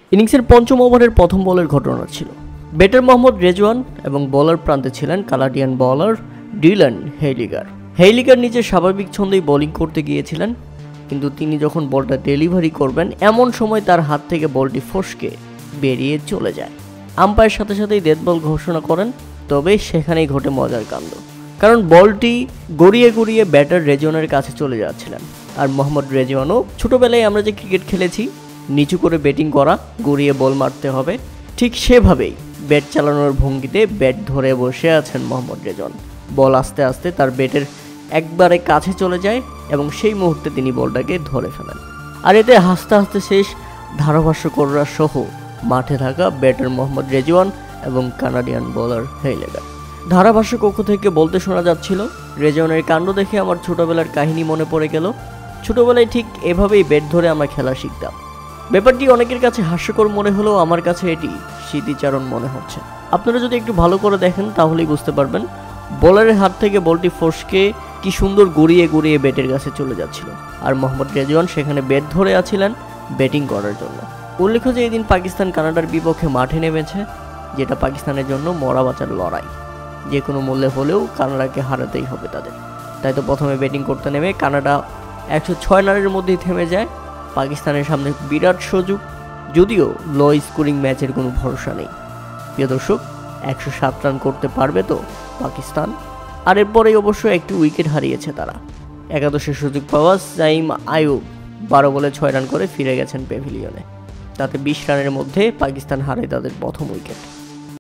ইনিংসের পঞ্চম ওভারের প্রথম বলের ঘটনা ছিল। ব্যাটার মোহাম্মদ রেজওয়ান এবং বোলার প্রান্তে ছিলেন Canadian bowler Dylan Heiliger. Heiliger নিজের স্বাভাবিক ছন্দেই বোলিং করতে গিয়েছিলেন, কিন্তু তিনি যখন বলটা ডেলিভারি করবেন এমন সময় তার হাত থেকে বলটি ফসকে বেরিয়ে চলে যায়। আম্পায়ার সাথে সাথেই ডেথ বল ঘোষণা করেন। তবে সেখানেই ঘটে মজার কাণ্ড, কারণ বলটি গড়িয়ে গড়িয়ে ব্যাটার রেজওয়ানের কাছে চলে যাচ্ছিলেন। আর মোহাম্মদ রেজওয়ানও ছোটবেলায় আমরা যে ক্রিকেট খেলেছি, নিচু করে ব্যাটিং করা, গড়িয়ে বল মারতে হবে, ঠিক সেভাবেই ব্যাট চালানোর ভঙ্গিতে ব্যাট ধরে বসে আছেন মোহাম্মদ রেজওয়ান। বল আস্তে আস্তে তার ব্যাটের একবারে কাছে চলে যায় এবং সেই মুহূর্তে তিনি বলটাকে ধরে ফেলেন। আর এতে হাসতে হাসতে শেষ ধারাভাষ্যকররা সহ মাঠে থাকা ব্যাটার মোহাম্মদ রেজওয়ান এবং কানাডিয়ান বোলার হেইলিগার। ধারাভাষ্য কক্ষ থেকে বলতে শোনা যাচ্ছিল, রেজওয়ানের কাণ্ড দেখে আমার ছোটবেলার কাহিনী মনে পড়ে গেল। ছোটবেলায় ঠিক এভাবেই ব্যাট ধরে আমরা খেলা শিখতাম। ব্যাপারটি অনেকের কাছে হাস্যকর মনে হলেও আমার কাছে এটি স্মৃতিচারণ মনে হচ্ছে। আপনারা যদি একটু ভালো করে দেখেন তাহলেই বুঝতে পারবেন বোলারের হাত থেকে বলটি ফসকে কি সুন্দর গড়িয়ে গড়িয়ে ব্যাটের কাছে চলে যাচ্ছিল, আর মোহাম্মদ রেজওয়ান সেখানে ব্যাট ধরে আছিলেন ব্যাটিং করার জন্য। উল্লেখ্য যে এই দিন পাকিস্তান কানাডার বিপক্ষে মাঠে নেমেছে, যেটা পাকিস্তানের জন্য মরা বাঁচার লড়াই। যে কোনো মূল্যে হলেও কানাডাকে হারাতেই হবে তাদের। তাই তো প্রথমে ব্যাটিং করতে নেমে কানাডা 106 রানের মধ্যেই থেমে যায়। পাকিস্তানের সামনে বিরাট সুযোগ, যদিও লো স্কোরিং ম্যাচের কোনো ভরসা নেই। প্রিয় দর্শক, 107 রান করতে পারবে তো পাকিস্তান? আর এরপরেই অবশ্য একটি উইকেট হারিয়েছে তারা। একাদশে সুযোগ পাওয়া সাইম আইয়ুব 12 বলে 6 রান করে ফিরে গেছেন প্যাভিলিয়নে। তাতে 20 রানের মধ্যে পাকিস্তান হারায় তাদের প্রথম উইকেট।